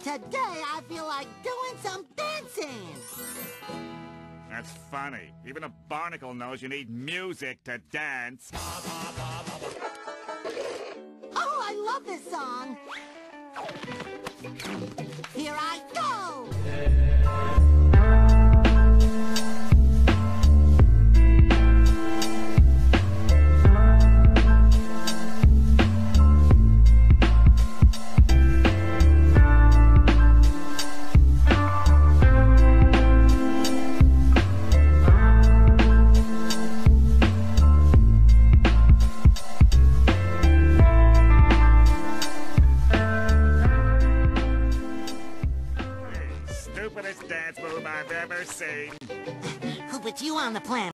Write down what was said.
Today I feel like doing some dancing. That's funny. Even a barnacle knows you need music to dance. Oh, I love this song. Here I go. Stupidest dance move I've ever seen. Who put you on the planet?